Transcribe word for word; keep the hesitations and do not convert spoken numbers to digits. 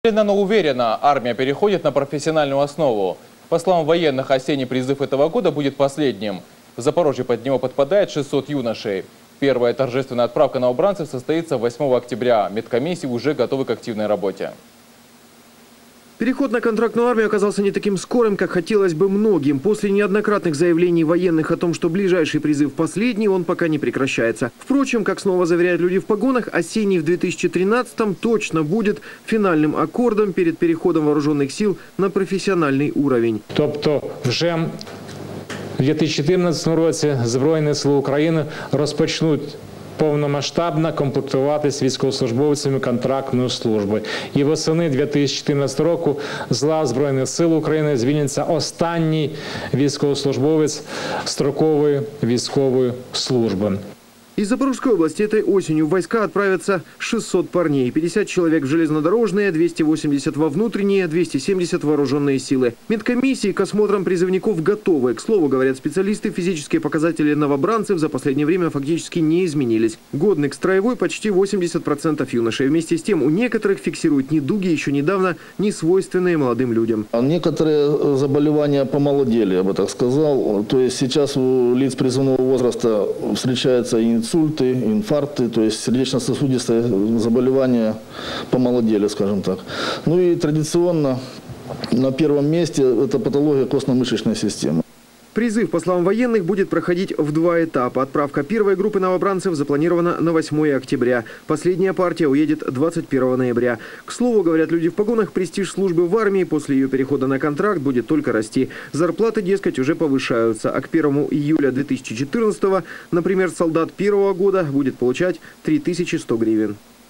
Но уверенно, армия переходит на профессиональную основу. По словам военных, осенний призыв этого года будет последним. В Запорожье под него подпадает шестьсот юношей. Первая торжественная отправка новобранцев состоится восьмого октября. Медкомиссии уже готовы к активной работе. Переход на контрактную армию оказался не таким скорым, как хотелось бы многим. После неоднократных заявлений военных о том, что ближайший призыв последний, он пока не прекращается. Впрочем, как снова заверяют люди в погонах, осенний в две тысячи тринадцатом точно будет финальным аккордом перед переходом вооруженных сил на профессиональный уровень. Тобто вже в дві тисячі чотирнадцятому році Збройні Сили України розпочнуть повномасштабно комплектуватись військовослужбовцями контрактної служби. І восени дві тисячі чотирнадцятого року з лав Збройних Сил України звільниться останній військовослужбовець строкової військової служби. Из Запорожской области этой осенью в войска отправятся шестьсот парней. пятьдесят человек в железнодорожные, двести восемьдесят во внутренние, двести семьдесят вооруженные силы. Медкомиссии к осмотрам призывников готовы. К слову, говорят специалисты, физические показатели новобранцев за последнее время фактически не изменились. Годны к строевой почти восемьдесят процентов юношей. Вместе с тем у некоторых фиксируют недуги, еще недавно не свойственные молодым людям. Некоторые заболевания помолодели, я бы так сказал. То есть сейчас у лиц призывного возраста встречаются и инсульты, инфаркты, то есть сердечно-сосудистые заболевания помолодели, скажем так. Ну и традиционно на первом месте это патология костно-мышечной системы. Призыв, по словам военных, будет проходить в два этапа. Отправка первой группы новобранцев запланирована на восьмое октября. Последняя партия уедет двадцать первого ноября. К слову, говорят люди в погонах, престиж службы в армии после ее перехода на контракт будет только расти. Зарплаты, дескать, уже повышаются. А к первому июля две тысячи четырнадцатого, например, солдат первого года будет получать три тысячи сто гривен.